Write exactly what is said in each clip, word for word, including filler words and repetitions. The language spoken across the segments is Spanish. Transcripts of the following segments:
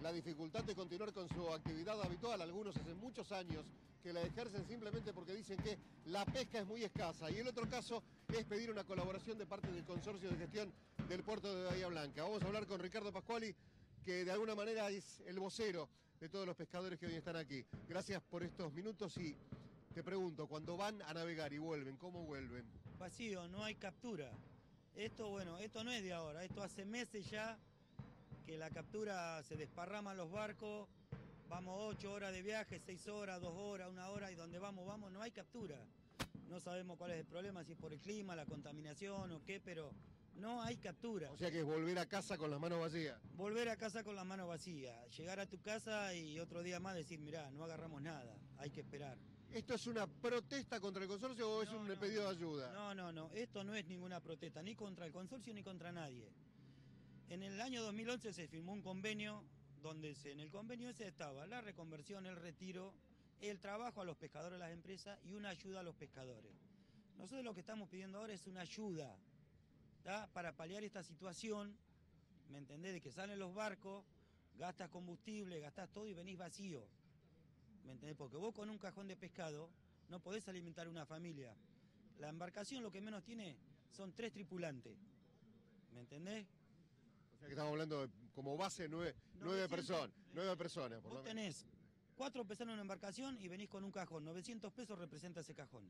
la dificultad de continuar con su actividad habitual. Algunos hace muchos años que la ejercen simplemente porque dicen que la pesca es muy escasa. Y el otro caso es pedir una colaboración de parte del Consorcio de Gestión del Puerto de Bahía Blanca. Vamos a hablar con Ricardo Pascuali, que de alguna manera es el vocero de todos los pescadores que hoy están aquí. Gracias por estos minutos y te pregunto, cuando van a navegar y vuelven, ¿cómo vuelven? Vacío, no hay captura. Esto, bueno, esto no es de ahora, esto hace meses ya que la captura se desparrama los barcos, vamos ocho horas de viaje, seis horas, dos horas, una hora, y donde vamos, vamos, no hay captura. No sabemos cuál es el problema, si es por el clima, la contaminación o qué, pero no hay captura. O sea que es volver a casa con las manos vacías. Volver a casa con las manos vacías, llegar a tu casa y otro día más decir, mirá, no agarramos nada, hay que esperar. ¿Esto es una protesta contra el consorcio o es No, un no, pedido no. de ayuda? No, no, no, esto no es ninguna protesta, ni contra el consorcio ni contra nadie. En el año dos mil once se firmó un convenio donde se, en el convenio ese estaba la reconversión, el retiro, el trabajo a los pescadores, a las empresas y una ayuda a los pescadores. Nosotros lo que estamos pidiendo ahora es una ayuda, ¿tá? Para paliar esta situación, ¿me entendés? De que salen los barcos, gastas combustible, gastás todo y venís vacío. ¿Me entendés? Porque vos con un cajón de pescado no podés alimentar una familia. La embarcación lo que menos tiene son tres tripulantes. ¿Me entendés? O sea que estamos hablando de, como base, nueve, nueve personas. Nueve personas, por Vos lo menos. tenés cuatro pesos en una embarcación y venís con un cajón. novecientos pesos representa ese cajón.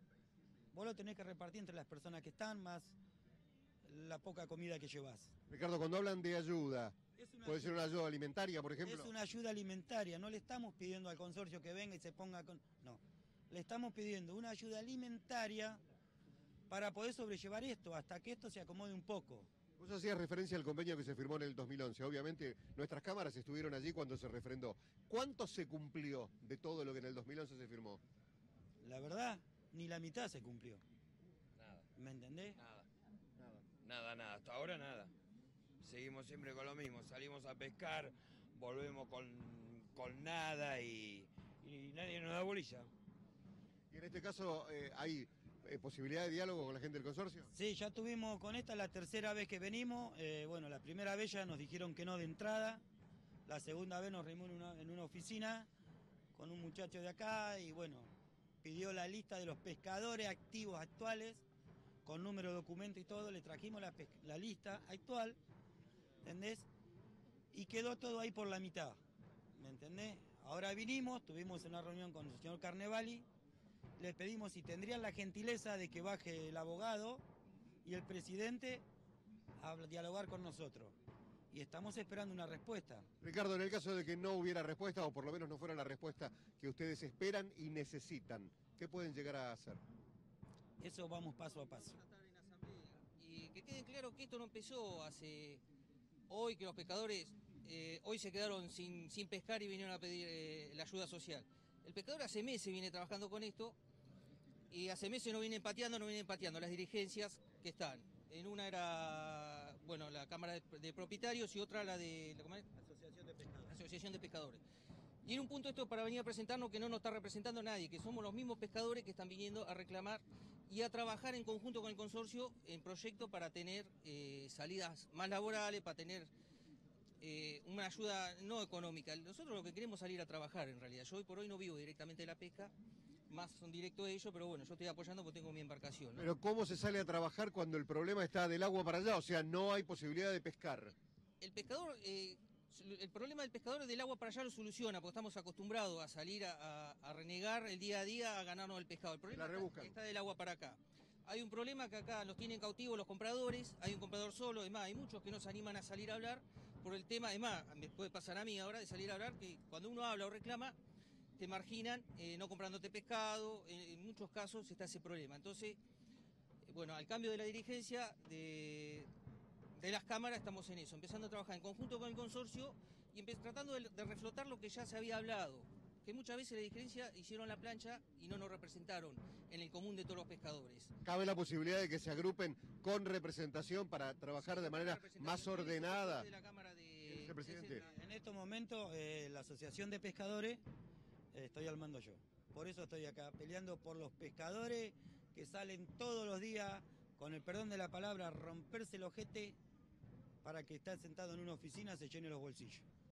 Vos lo tenés que repartir entre las personas que están, más la poca comida que llevás. Ricardo, cuando hablan de ayuda, Es una puede ser una ayuda alimentaria, por ejemplo. Es una ayuda alimentaria, no le estamos pidiendo al consorcio que venga y se ponga con... No, le estamos pidiendo una ayuda alimentaria para poder sobrellevar esto, hasta que esto se acomode un poco. Vos hacías referencia al convenio que se firmó en el dos mil once. Obviamente, nuestras cámaras estuvieron allí cuando se refrendó. ¿Cuánto se cumplió de todo lo que en el dos mil once se firmó? La verdad, ni la mitad se cumplió. Nada. ¿Me entendés? Nada. Nada. Nada, nada. Hasta ahora nada. Seguimos siempre con lo mismo. Salimos a pescar, volvemos con, con nada y, y nadie nos da bolilla. Y en este caso, eh, ¿hay eh, posibilidad de diálogo con la gente del consorcio? Sí, ya tuvimos con esta la tercera vez que venimos. Eh, bueno, la primera vez ya nos dijeron que no de entrada. La segunda vez nos reunimos en una, en una oficina con un muchacho de acá y bueno, pidió la lista de los pescadores activos actuales con número de documento y todo. Le trajimos la, la lista actual, ¿entendés? Y quedó todo ahí por la mitad, ¿me entendés? Ahora vinimos, tuvimos una reunión con el señor Carnevali. Les pedimos si tendrían la gentileza de que baje el abogado y el presidente a dialogar con nosotros. Y estamos esperando una respuesta. Ricardo, en el caso de que no hubiera respuesta, o por lo menos no fuera la respuesta que ustedes esperan y necesitan, ¿qué pueden llegar a hacer? Eso vamos paso a paso. Y que quede claro que esto no empezó hace hoy, que los pescadores eh, hoy se quedaron sin, sin pescar y vinieron a pedir eh, la ayuda social. El pescador hace meses viene trabajando con esto y hace meses no viene pateando, no viene pateando las dirigencias que están. En una era, bueno, la Cámara de, de Propietarios y otra la de ¿cómo es? Asociación de Pescadores. Asociación de Pescadores. Y en un punto esto para venir a presentarnos que no nos está representando nadie, que somos los mismos pescadores que están viniendo a reclamar y a trabajar en conjunto con el consorcio en proyectos para tener eh, salidas más laborales, para tener eh, una ayuda no económica. Nosotros lo que queremos es salir a trabajar en realidad. Yo hoy por hoy no vivo directamente de la pesca, más son directos de ellos, pero bueno, yo estoy apoyando porque tengo mi embarcación, ¿no? Pero ¿cómo se sale a trabajar cuando el problema está del agua para allá? O sea, no hay posibilidad de pescar. El pescador... Eh, El problema del pescador es del agua para allá lo soluciona, porque estamos acostumbrados a salir a, a, a renegar el día a día a ganarnos el pescado. El problema está, está del agua para acá. Hay un problema que acá los tienen cautivos los compradores, hay un comprador solo, es más, hay muchos que no se animan a salir a hablar por el tema, es más, me puede pasar a mí ahora de salir a hablar, que cuando uno habla o reclama, te marginan eh, no comprándote pescado, en, en muchos casos está ese problema. Entonces, eh, bueno, al cambio de la dirigencia de... de las cámaras estamos en eso, empezando a trabajar en conjunto con el consorcio y tratando de, de reflotar lo que ya se había hablado, que muchas veces la dirigencia hicieron la plancha y no nos representaron en el común de todos los pescadores. ¿Cabe la posibilidad de que se agrupen con representación para trabajar Sí, de manera más ordenada? De la Cámara de... Señor presidente. El, en estos momentos eh, la Asociación de Pescadores eh, estoy al mando yo. Por eso estoy acá peleando por los pescadores que salen todos los días, con el perdón de la palabra, a romperse el ojete para que esté sentado en una oficina se llene los bolsillos.